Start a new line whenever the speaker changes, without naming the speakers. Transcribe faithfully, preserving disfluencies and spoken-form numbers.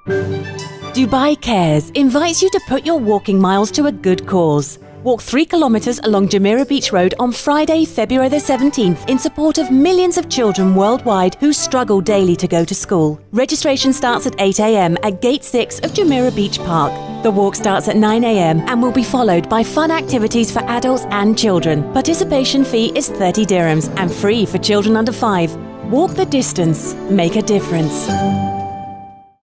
Dubai Cares invites you to put your walking miles to a good cause. Walk three kilometres along Jumeirah Beach Road on Friday, February the seventeenth in support of millions of children worldwide who struggle daily to go to school. Registration starts at eight a m at Gate six of Jumeirah Beach Park. The walk starts at nine a m and will be followed by fun activities for adults and children. Participation fee is thirty dirhams and free for children under five. Walk the distance, make a difference.